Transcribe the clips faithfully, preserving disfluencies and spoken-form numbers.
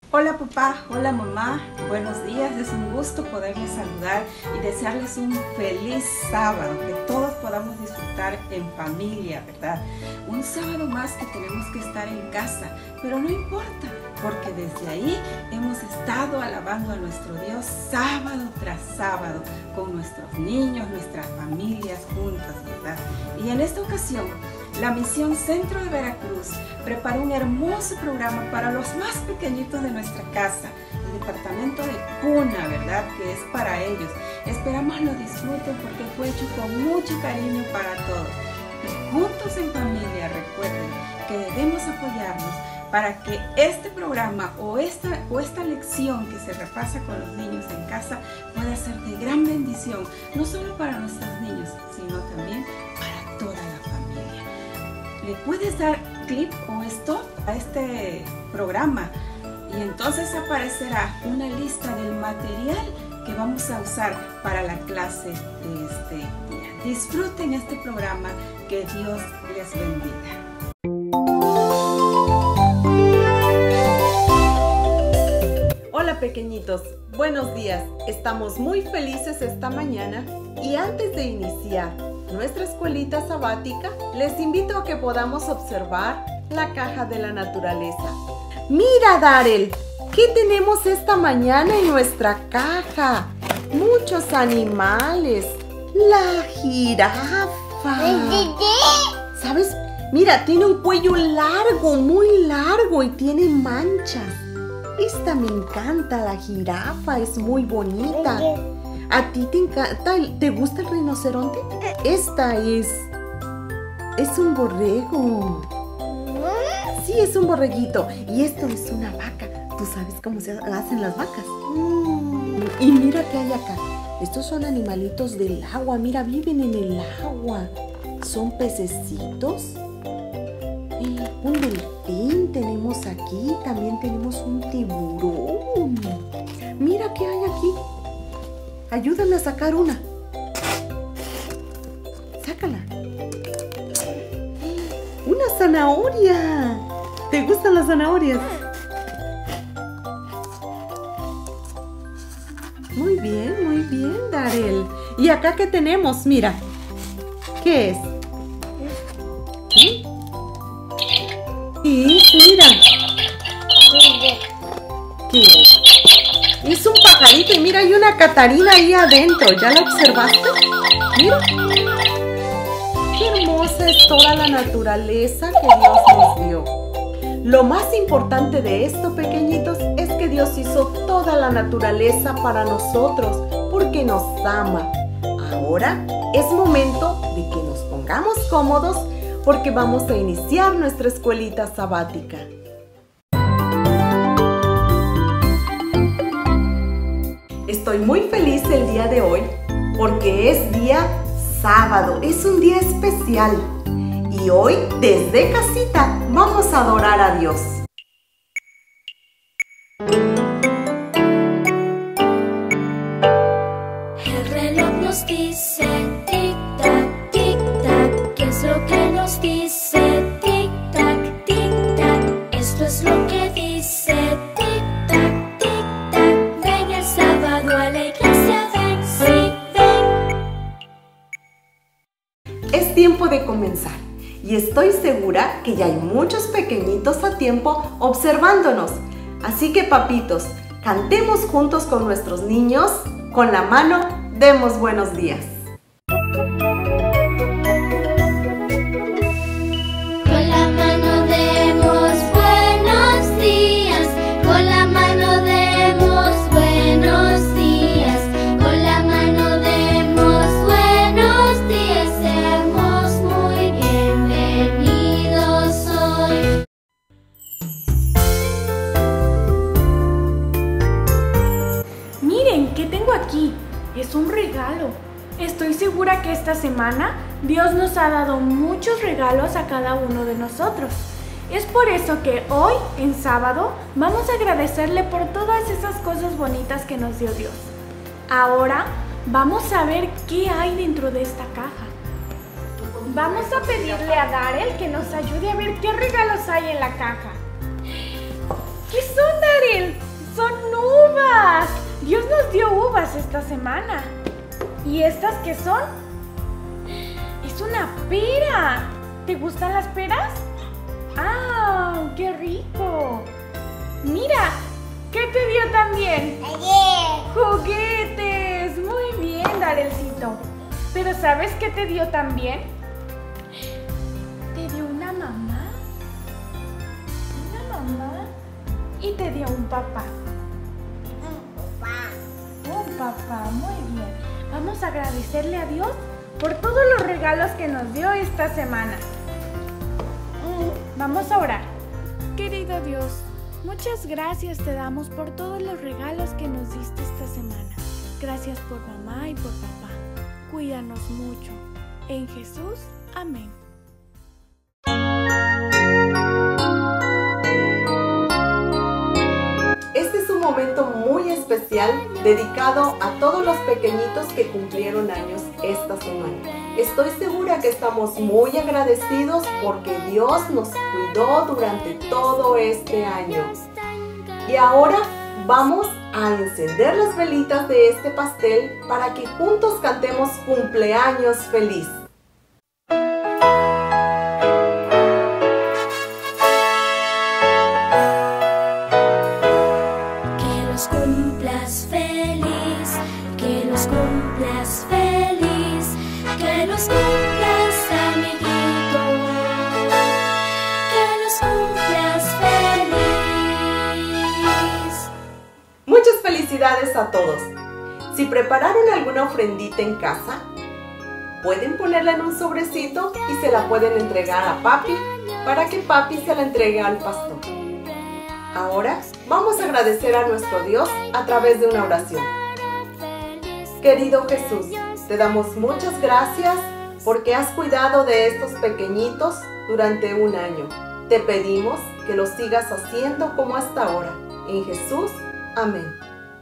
Hola papá, hola mamá, buenos días, es un gusto poderles saludar y desearles un feliz sábado, que todos podamos disfrutar en familia, ¿verdad? Un sábado más que tenemos que estar en casa, pero no importa, porque desde ahí hemos estado alabando a nuestro Dios sábado tras sábado, con nuestros niños, nuestras familias juntas, ¿verdad? Y en esta ocasión, la Misión Centro de Veracruz preparó un hermoso programa para los más pequeñitos de nuestra casa, el departamento de cuna, ¿verdad? Que es para ellos. Esperamos lo disfruten porque fue hecho con mucho cariño para todos. Y juntos en familia, recuerden que debemos apoyarnos para que este programa o esta, o esta lección que se repasa con los niños en casa pueda ser de gran bendición, no solo para nuestros niños, sino también para toda la familia. Le puedes dar clic o stop a este programa y entonces aparecerá una lista del material que vamos a usar para la clase de este día. Disfruten este programa, que Dios les bendiga. Hola pequeñitos, buenos días. Estamos muy felices esta mañana y antes de iniciar nuestra escuelita sabática, les invito a que podamos observar la caja de la naturaleza. Mira, Darel, ¿qué tenemos esta mañana en nuestra caja? Muchos animales. La jirafa. ¿Sabes? Mira, tiene un cuello largo, muy largo y tiene manchas. Esta me encanta, la jirafa, es muy bonita. ¿A ti te encanta? ¿Te gusta el rinoceronte? Esta es... es un borrego. Sí, es un borreguito. Y esto es una vaca. ¿Tú sabes cómo se hacen las vacas? Mm. Y mira qué hay acá. Estos son animalitos del agua. Mira, viven en el agua. Son pececitos. Y un delfín tenemos aquí. También tenemos un tiburón. Mira qué hay aquí. Ayúdame a sacar una. Sácala. ¡Una zanahoria! ¿Te gustan las zanahorias? Muy bien, muy bien, Darel. ¿Y acá qué tenemos? Mira. ¿Qué es? ¿Sí? ¿Qué es? Mira. ¿Qué es? Es un pajarito y mira, hay una catarina ahí adentro. ¿Ya la observaste? Mira. Qué hermosa es toda la naturaleza que Dios nos dio. Lo más importante de esto, pequeñitos, es que Dios hizo toda la naturaleza para nosotros porque nos ama. Ahora es momento de que nos pongamos cómodos porque vamos a iniciar nuestra escuelita sabática. Estoy muy feliz el día de hoy porque es día sábado, es un día especial y hoy desde casita vamos a adorar a Dios. El reloj nos dice tic-tac, tic-tac, ¿qué es lo que nos dice? Tic-tac, tic-tac, esto es lo que dice. Tic-tac, tic-tac, ven el sábado a la iglesia, ven, sí, ven. Es tiempo de comenzar y estoy segura que ya hay muchos pequeñitos a tiempo observándonos. Así que papitos, cantemos juntos con nuestros niños, con la mano demos buenos días. Con la mano demos buenos días, con la mano demos buenos días, con la mano demos buenos días, seamos muy bienvenidos hoy. Miren, ¿qué tengo aquí? Es un regalo. Estoy segura que esta semana Dios nos ha dado muchos regalos a cada uno de nosotros. Es por eso que hoy, en sábado, vamos a agradecerle por todas esas cosas bonitas que nos dio Dios. Ahora vamos a ver qué hay dentro de esta caja. Vamos a pedirle a Darel que nos ayude a ver qué regalos hay en la caja. ¿Qué ¿Qué son, Daryl? Son uvas. Dios nos dio uvas esta semana. ¿Y estas qué son? Es una pera. ¿Te gustan las peras? ¡Ah, qué rico! Mira, ¿qué te dio también? ¡Juguetes! Muy bien, Darelcito. Pero ¿sabes qué te dio también? Te dio una mamá. Una mamá. Y te dio un papá. Un papá, muy bien. Vamos a agradecerle a Dios por todos los regalos que nos dio esta semana. Vamos a orar. Querido Dios, muchas gracias te damos por todos los regalos que nos diste esta semana. Gracias por mamá y por papá. Cuídanos mucho. En Jesús, amén. Este es un momento muy especial dedicado a todos los pequeñitos que cumplieron años esta semana. Estoy segura que estamos muy agradecidos porque Dios nos cuidó durante todo este año. Y ahora vamos a encender las velitas de este pastel para que juntos cantemos cumpleaños feliz. Que los cumplas feliz, que los cumplas feliz, que los cumplas, amiguito, que los cumplas feliz. Muchas felicidades a todos. Si prepararon alguna ofrendita en casa, pueden ponerla en un sobrecito y se la pueden entregar a papi para que papi se la entregue al pastor. Ahora vamos a agradecer a nuestro Dios a través de una oración. Querido Jesús, te damos muchas gracias porque has cuidado de estos pequeñitos durante un año. Te pedimos que lo sigas haciendo como hasta ahora. En Jesús, amén.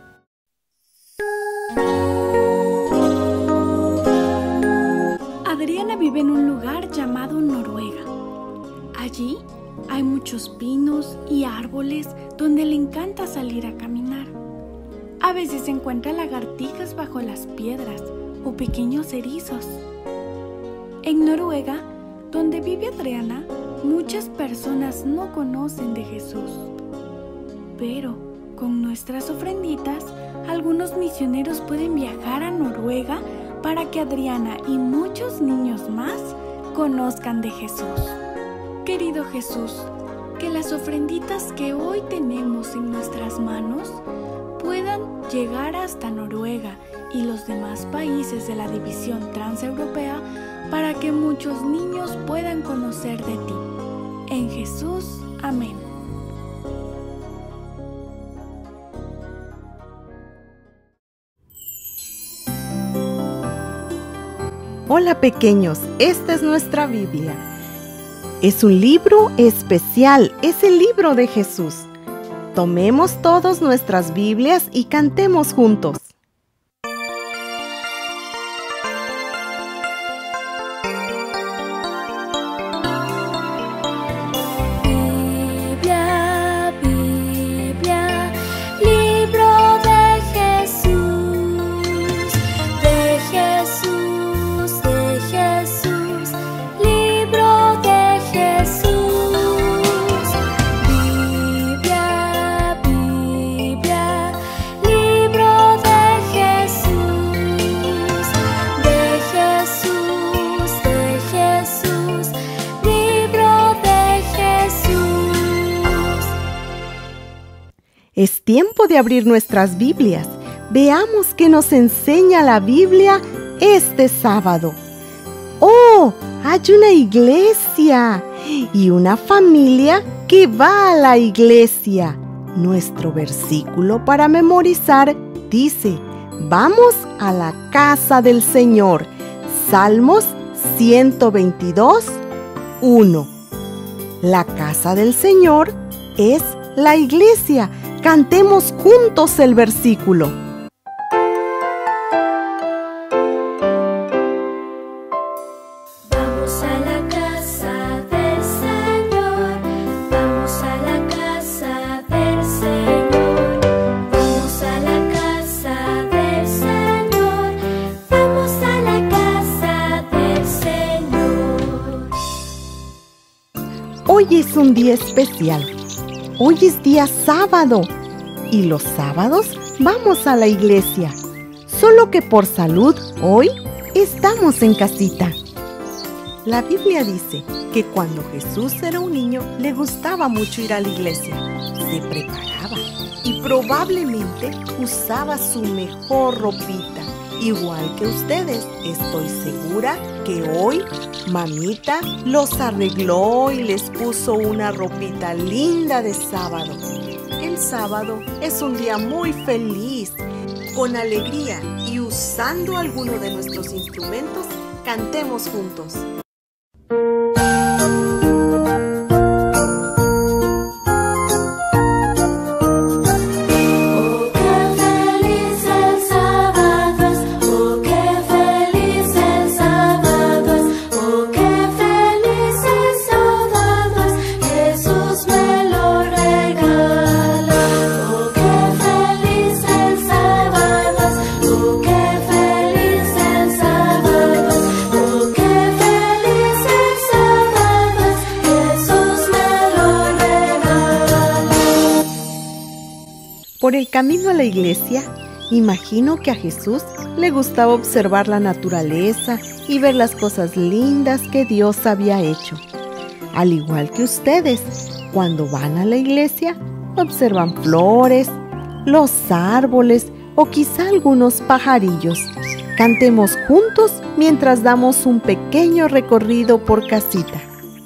Adriana vive en un lugar llamado Noruega. Allí hay muchos pinos y árboles donde le encanta salir a caminar. A veces encuentra lagartijas bajo las piedras o pequeños erizos. En Noruega, donde vive Adriana, muchas personas no conocen de Jesús. Pero con nuestras ofrenditas, algunos misioneros pueden viajar a Noruega para que Adriana y muchos niños más conozcan de Jesús. Querido Jesús, que las ofrenditas que hoy tenemos en nuestras manos puedan llegar hasta Noruega y los demás países de la división transeuropea para que muchos niños puedan conocer de ti. En Jesús, amén. Hola pequeños, esta es nuestra Biblia. Es un libro especial, es el libro de Jesús. Tomemos todos nuestras Biblias y cantemos juntos. Biblia, Biblia, libro de Jesús, de Jesús, de Jesús, libro de Jesús. Biblia, Biblia, libro de Jesús, de Jesús, de Jesús, libro de Jesús. Es tiempo de abrir nuestras Biblias. Veamos qué nos enseña la Biblia este sábado. ¡Oh! Hay una iglesia y una familia que va a la iglesia. Nuestro versículo para memorizar dice: vamos a la casa del Señor. Salmos ciento veintidós, uno. La casa del Señor es la iglesia. Cantemos juntos el versículo. Vamos a la casa del Señor, vamos a la casa del Hoy es un día especial. Hoy es día sábado y los sábados vamos a la iglesia. Solo que por salud hoy estamos en casita. La Biblia dice que cuando Jesús era un niño le gustaba mucho ir a la iglesia. Se preparaba y probablemente usaba su mejor ropita. Igual que ustedes, estoy segura que hoy mamita los arregló y les puso una ropita linda de sábado. El sábado es un día muy feliz. Con alegría y usando alguno de nuestros instrumentos, cantemos juntos. Por el camino a la iglesia, imagino que a Jesús le gustaba observar la naturaleza y ver las cosas lindas que Dios había hecho. Al igual que ustedes, cuando van a la iglesia, observan flores, los árboles o quizá algunos pajarillos. Cantemos juntos mientras damos un pequeño recorrido por casita.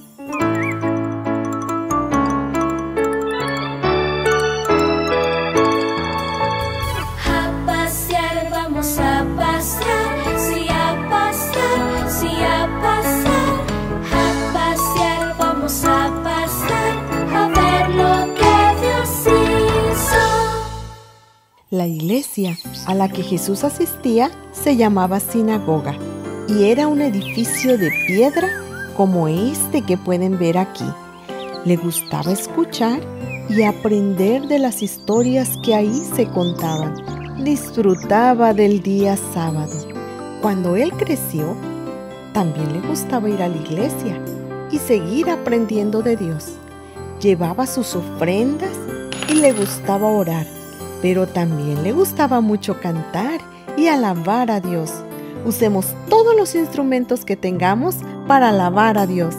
La iglesia a la que Jesús asistía se llamaba sinagoga y era un edificio de piedra como este que pueden ver aquí. Le gustaba escuchar y aprender de las historias que ahí se contaban. Disfrutaba del día sábado. Cuando él creció, también le gustaba ir a la iglesia y seguir aprendiendo de Dios. Llevaba sus ofrendas y le gustaba orar. Pero también le gustaba mucho cantar y alabar a Dios. Usemos todos los instrumentos que tengamos para alabar a Dios.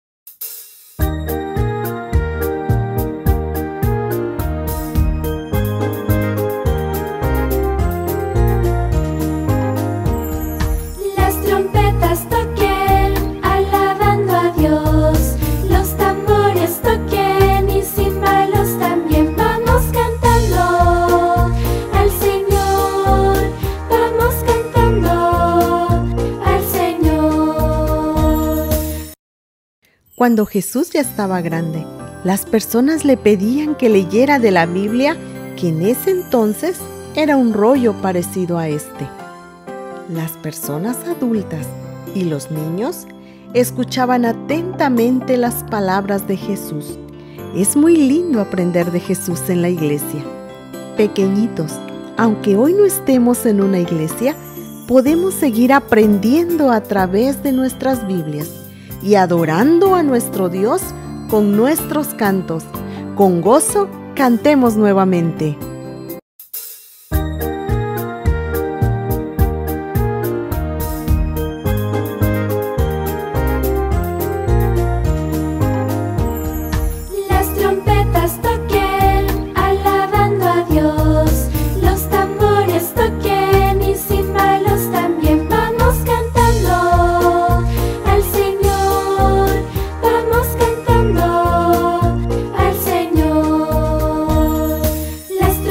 Las trompetas toquen, alabando a Dios. Los tambores toquen y címbalos también. Vamos cantando. Cuando Jesús ya estaba grande, las personas le pedían que leyera de la Biblia, que en ese entonces era un rollo parecido a este. Las personas adultas y los niños escuchaban atentamente las palabras de Jesús. Es muy lindo aprender de Jesús en la iglesia. Pequeñitos, aunque hoy no estemos en una iglesia, podemos seguir aprendiendo a través de nuestras Biblias y adorando a nuestro Dios con nuestros cantos. Con gozo, cantemos nuevamente. Las trompetas toquen, alabando a Dios. Los tambores toquen y címbalos también. Vamos cantando al Señor. Vamos cantando al Señor. Las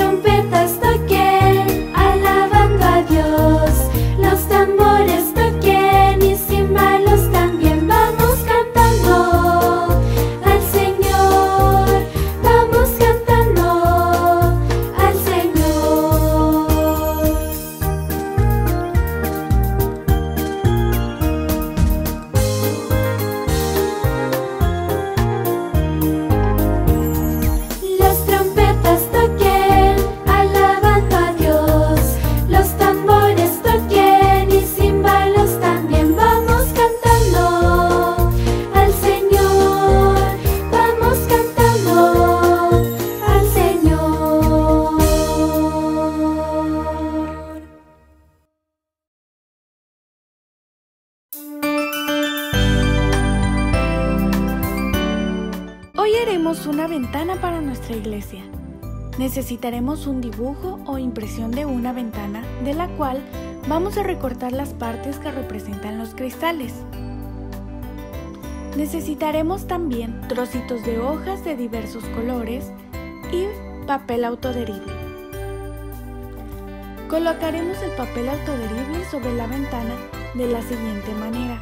queremos una ventana para nuestra iglesia. Necesitaremos un dibujo o impresión de una ventana, de la cual vamos a recortar las partes que representan los cristales. Necesitaremos también trocitos de hojas de diversos colores y papel autoadherible. Colocaremos el papel autoadherible sobre la ventana de la siguiente manera.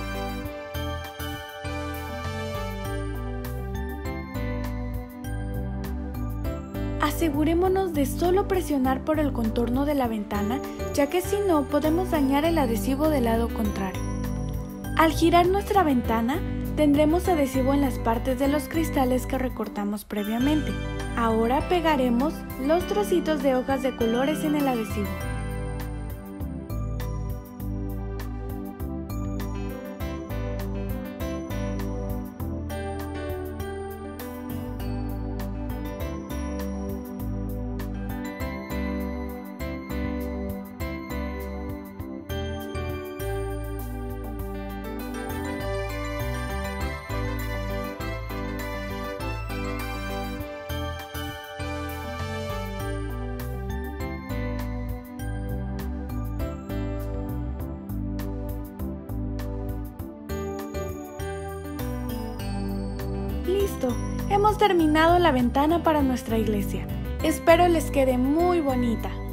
Asegurémonos de solo presionar por el contorno de la ventana, ya que si no podemos dañar el adhesivo del lado contrario. Al girar nuestra ventana, tendremos adhesivo en las partes de los cristales que recortamos previamente. Ahora pegaremos los trocitos de hojas de colores en el adhesivo. Listo, hemos terminado la ventana para nuestra iglesia. Espero les quede muy bonita.